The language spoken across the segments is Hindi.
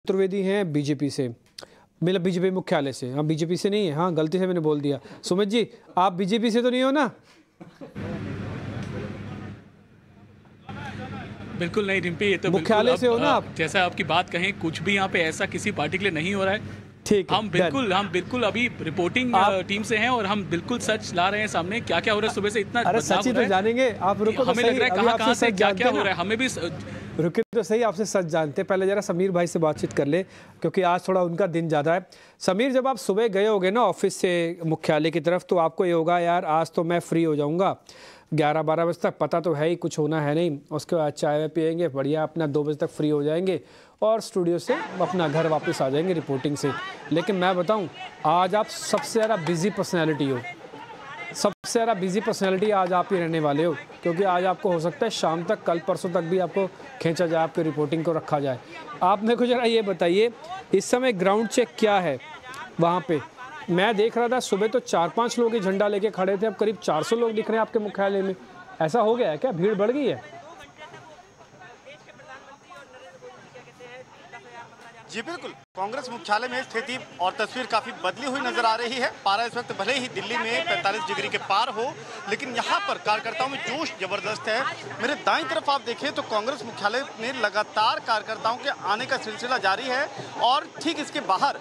चतुर्वेदी हैं बीजेपी से, मतलब बीजेपी मुख्यालय से। हाँ, बीजेपी से नहीं है, हाँ गलती से मैंने बोल दिया। सुमित जी, आप बीजेपी से तो नहीं हो ना? बिल्कुल नहीं रिम्पी, ये तो मुख्यालय से हो ना आप? जैसा आपकी बात कहें, कुछ भी यहाँ पे ऐसा किसी पार्टी के लिए नहीं हो रहा है। ठीक है, हम बिल्कुल अभी रिपोर्टिंग टीम से हैं और हम बिल्कुल सच ला रहे हैं सामने। क्या क्या हो रहा है सुबह से, इतना अरे सच ही तो जानेंगे आप, रुको तो हमें सही, लग रहा है कहाँ से क्या क्या हो रहा है, हमें भी रुके तो सही, आपसे सच जानते। पहले जरा समीर भाई से बातचीत कर ले, क्योंकि आज थोड़ा उनका दिन ज़्यादा है। समीर, जब आप सुबह गए होगे ना ऑफिस से मुख्यालय की तरफ, तो आपको ये होगा यार आज तो मैं फ्री हो जाऊंगा 11-12 बजे तक, पता तो है ही कुछ होना है नहीं। उसके बाद चाय पियेंगे बढ़िया, अपना 2 बजे तक फ्री हो जाएंगे और स्टूडियो से अपना घर वापस आ जाएंगे रिपोर्टिंग से। लेकिन मैं बताऊं, आज आप सबसे ज़्यादा बिजी पर्सनैलिटी हो, सबसे ज़्यादा बिजी पर्सनैलिटी आज आप ही रहने वाले हो, क्योंकि आज आपको हो सकता है शाम तक, कल परसों तक भी आपको खींचा जाए, आपकी रिपोर्टिंग को रखा जाए। आप मेरे को जरा ये बताइए, इस समय ग्राउंड चेक क्या है वहाँ पे? मैं देख रहा था सुबह तो 4-5 लोग ही झंडा लेके खड़े थे, अब करीब 400 लोग दिख रहे हैं आपके मुख्यालय में। ऐसा हो गया है क्या, भीड़ बढ़ गई है? जी बिल्कुल, कांग्रेस मुख्यालय में स्थिति और तस्वीर काफी बदली हुई नजर आ रही है। पारा इस वक्त भले ही दिल्ली में 45 डिग्री के पार हो, लेकिन यहाँ पर कार्यकर्ताओं में जोश जबरदस्त है। मेरे दाईं तरफ आप देखें तो कांग्रेस मुख्यालय में लगातार कार्यकर्ताओं के आने का सिलसिला जारी है और ठीक इसके बाहर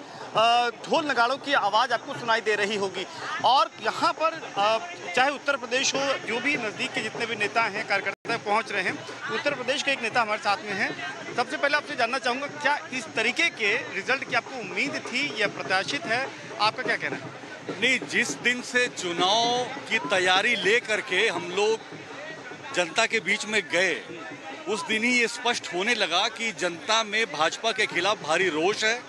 ढोल नगाड़ों की आवाज़ आपको सुनाई दे रही होगी। और यहाँ पर चाहे उत्तर प्रदेश हो, जो भी नज़दीक के जितने भी नेता हैं, कार्यकर्ता पहुँच रहे हैं। उत्तर प्रदेश के एक नेता हमारे साथ में हैं। सबसे पहले आपसे जानना चाहूँगा, क्या इस तरीके के रिजल्ट की आपको उम्मीद थी या प्रत्याशित है? आपका क्या कहना है? नहीं, जिस दिन से चुनाव की तैयारी ले करके हम लोग जनता के बीच में गए, उस दिन ही ये स्पष्ट होने लगा कि जनता में भाजपा के खिलाफ भारी रोष है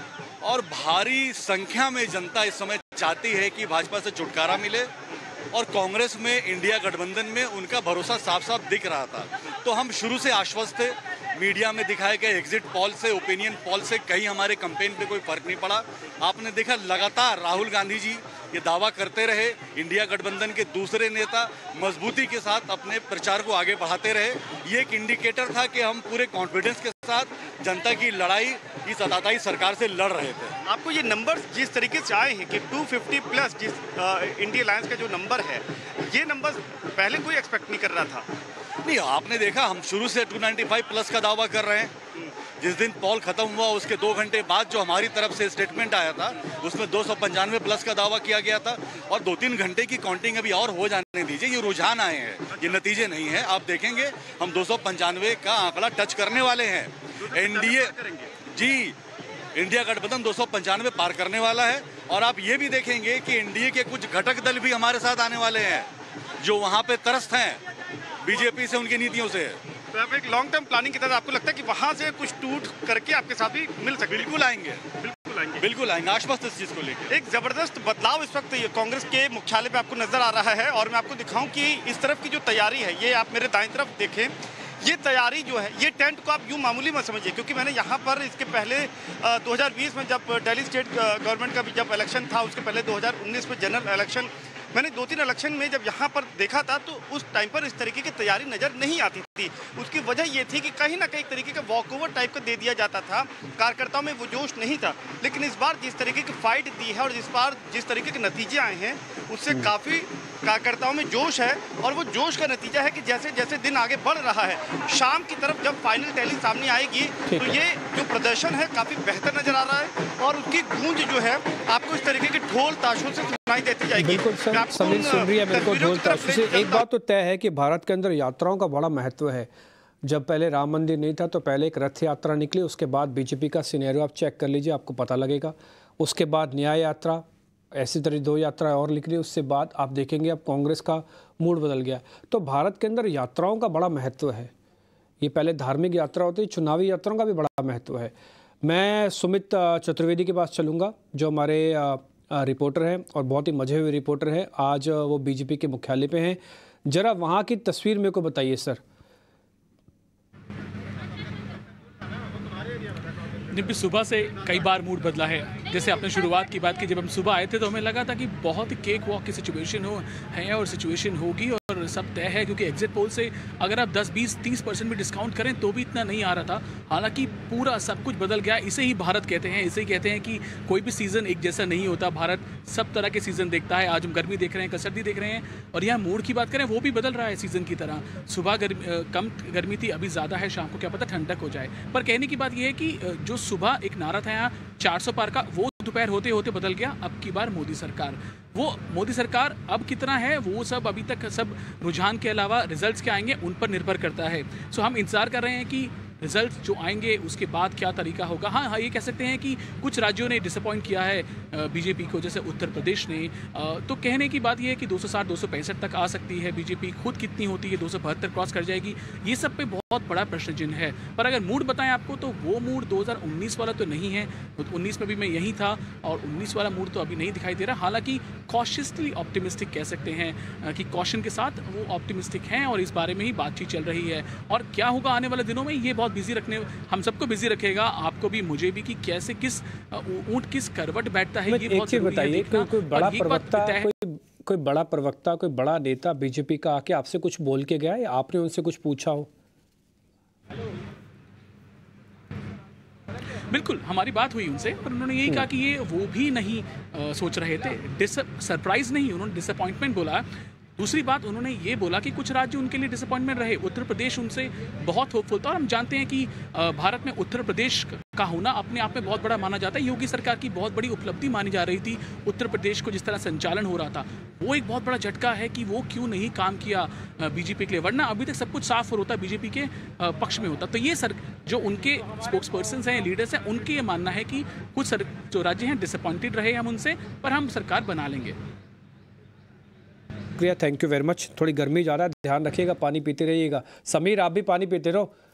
और भारी संख्या में जनता इस समय चाहती है कि भाजपा से छुटकारा मिले। और कांग्रेस में, इंडिया गठबंधन में उनका भरोसा साफ साफ दिख रहा था। तो हम शुरू से आश्वस्त थे। मीडिया में दिखाए गए एग्जिट पोल से, ओपिनियन पोल से कहीं हमारे कैंपेन पे कोई फर्क नहीं पड़ा। आपने देखा लगातार राहुल गांधी जी ये दावा करते रहे, इंडिया गठबंधन के दूसरे नेता मजबूती के साथ अपने प्रचार को आगे बढ़ाते रहे। ये एक इंडिकेटर था कि हम पूरे कॉन्फिडेंस के साथ जनता की लड़ाई इस आताताई सरकार से लड़ रहे थे। आपको ये नंबर जिस तरीके से आए हैं कि 250 प्लस, जिस इंडिया अलायंस का जो नंबर है, ये नंबर पहले कोई एक्सपेक्ट नहीं कर रहा था। नहीं, आपने देखा हम शुरू से 295 प्लस का दावा कर रहे हैं। जिस दिन पोल खत्म हुआ उसके 2 घंटे बाद जो हमारी तरफ से स्टेटमेंट आया था, उसमें 295 प्लस का दावा किया गया था। और 2-3 घंटे की काउंटिंग अभी और हो जाने दीजिए, ये रुझान आए हैं, ये नतीजे नहीं है। आप देखेंगे हम 295 का आंकड़ा टच करने वाले हैं। एनडीए जी, इंडिया गठबंधन 295 पार करने वाला है। और आप ये भी देखेंगे कि एनडीए के कुछ घटक दल भी हमारे साथ आने वाले हैं, जो वहां पे त्रस्त हैं बीजेपी से, उनकी नीतियों से। तो आप एक लॉन्ग टर्म प्लानिंग की तरह आपको लगता है कि वहां से कुछ टूट करके आपके साथ भी मिल सकते? बिल्कुल आएंगे, बिल्कुल आएंगे, आश्वस्त इस चीज को लेकर। एक जबरदस्त बदलाव इस वक्त ये कांग्रेस के मुख्यालय पे आपको नजर आ रहा है। और मैं आपको दिखाऊं कि इस तरफ की जो तैयारी है, ये आप मेरे दाएं तरफ देखें, ये तैयारी जो है, ये टेंट को आप यूं मामूली मत समझिए, क्योंकि मैंने यहाँ पर इसके पहले 2020 में जब दिल्ली स्टेट गवर्नमेंट का भी जब इलेक्शन था, उसके पहले 2019 में जनरल इलेक्शन, मैंने 2-3 इलेक्शन में जब यहाँ पर देखा था, तो उस टाइम पर इस तरीके की तैयारी नज़र नहीं आती थी। उसकी वजह ये थी कि कहीं ना कहीं एक तरीके का वॉकओवर टाइप का दे दिया जाता था, कार्यकर्ताओं में वो जोश नहीं था। लेकिन इस बार जिस तरीके की फाइट दी है और इस बार जिस तरीके के नतीजे आए हैं, उससे काफ़ी कार्यकर्ताओं में जोश है। और वो जोश का नतीजा है कि जैसे जैसे दिन आगे बढ़ रहा है, शाम की तरफ जब फाइनल टैली सामने आएगी, तो ये जो प्रदर्शन है काफ़ी बेहतर नज़र आ रहा है और उसकी गूंज जो है आपको इस तरीके के ढोल ताशों से सुनाई देती जाएगी। बिल्कुल सर, समीर सुन रही है मेरे को ढोल ताशों से। एक बात तो तय है कि भारत के अंदर यात्राओं का बड़ा महत्व है। जब पहले राम मंदिर नहीं था तो पहले एक रथ यात्रा निकली, उसके बाद बीजेपी का सिनेरियो आप चेक कर लीजिए, आपको पता लगेगा। उसके बाद न्याय यात्रा, ऐसी तरह 2 यात्रा और निकली। उससे बाद आप देखेंगे अब कांग्रेस का मूड बदल गया। तो भारत के अंदर यात्राओं का बड़ा महत्व है। ये पहले धार्मिक यात्रा होती है, चुनावी यात्राओं का भी बड़ा महत्व है। मैं सुमित चतुर्वेदी के पास चलूँगा, जो हमारे रिपोर्टर हैं और बहुत ही मजे हुए रिपोर्टर हैं। आज वो बीजेपी के मुख्यालय पे हैं। जरा वहाँ की तस्वीर मेरे को बताइए सर। भी सुबह से कई बार मूड बदला है। जैसे आपने शुरुआत की बात की, जब हम सुबह आए थे तो हमें लगा था कि बहुत केक वॉक की सिचुएशन है और सिचुएशन होगी और और सब तय है, क्योंकि एग्जिट पोल से अगर आप 10, 20, 30% भी डिस्काउंट करें तो भी इतना नहीं आ रहा था। हालांकि पूरा सब कुछ बदल गया। इसे ही भारत कहते हैं, इसे ही कहते हैं कि कोई भी सीज़न एक जैसा नहीं होता, भारत सब तरह के सीज़न देखता है। आज हम गर्मी देख रहे हैं, कल सर्दी देख रहे हैं, और यहाँ मूड की बात करें वो भी बदल रहा है सीज़न की तरह। सुबह कम गर्मी थी, अभी ज़्यादा है, शाम को क्या पता ठंडक हो जाए। पर कहने की बात यह है कि जो सुबह एक नारा था यहाँ 400 पार का, वो दोपहर होते होते बदल गया। अब की बार मोदी सरकार, वो मोदी सरकार अब कितना है वो सब अभी तक सब रुझान के अलावा रिजल्ट्स क्या आएंगे उन पर निर्भर करता है। सो हम इंतजार कर रहे हैं कि रिजल्ट जो आएंगे उसके बाद क्या तरीका होगा। हाँ, ये कह सकते हैं कि कुछ राज्यों ने डिसअपॉइंट किया है बीजेपी को, जैसे उत्तर प्रदेश ने। तो कहने की बात यह है कि 260, 265 तक आ सकती है बीजेपी। खुद कितनी होती है, 272 क्रॉस कर जाएगी, ये सब पे बहुत बड़ा प्रश्न चिन्ह है। पर अगर मूड बताएं आपको तो वो मूड 2019 वाला तो नहीं है। 19 में भी मैं यही था और 19 वाला मूड तो अभी नहीं दिखाई दे रहा। हालांकि कॉशियसली ऑप्टिमिस्टिक कह सकते हैं कि कॉशन के साथ वो ऑप्टिमिस्टिक हैं और इस बारे में ही बातचीत चल रही है। और क्या होगा आने वाले दिनों में, ये बहुत बिजी रखने, हम सबको बिजी रखेगा, आपको भी मुझे भी, कि कैसे किस ऊंट किस करवट बैठता है। ये बहुत जरूरी है देखना। कोई बड़ा प्रवक्ता, कोई बड़ा प्रवक्ता, कोई बड़ा नेता बीजेपी का आके आपसे कुछ बोल के गया या आपने उनसे कुछ पूछा हो? बिल्कुल, हमारी बात हुई उनसे, पर उन्होंने यही कहा कि ये वो भी नहीं सोच रहे थे। सरप्राइज नहीं, उन्होंने डिसअपॉइंटमेंट बोला। दूसरी बात उन्होंने ये बोला कि कुछ राज्य उनके लिए डिसअपॉइंटमेंट रहे। उत्तर प्रदेश उनसे बहुत होपफुल था और हम जानते हैं कि भारत में उत्तर प्रदेश का होना अपने आप में बहुत बड़ा माना जाता है। योगी सरकार की बहुत बड़ी उपलब्धि मानी जा रही थी। उत्तर प्रदेश को जिस तरह संचालन हो रहा था, वो एक बहुत बड़ा झटका है कि वो क्यों नहीं काम किया बीजेपी के लिए, वरना अभी तक सब कुछ साफ हो होता, बीजेपी के पक्ष में होता। तो ये जो उनके स्पोक्स पर्सन हैं, लीडर्स हैं, उनके ये मानना है कि कुछ जो राज्य हैं डिसअपॉइंटेड रहे हम उनसे, पर हम सरकार बना लेंगे। शुक्रिया, थैंक यू वेरी मच। थोड़ी गर्मी ज़्यादा है, ध्यान रखिएगा, पानी पीते रहिएगा। समीर, आप भी पानी पीते रहो।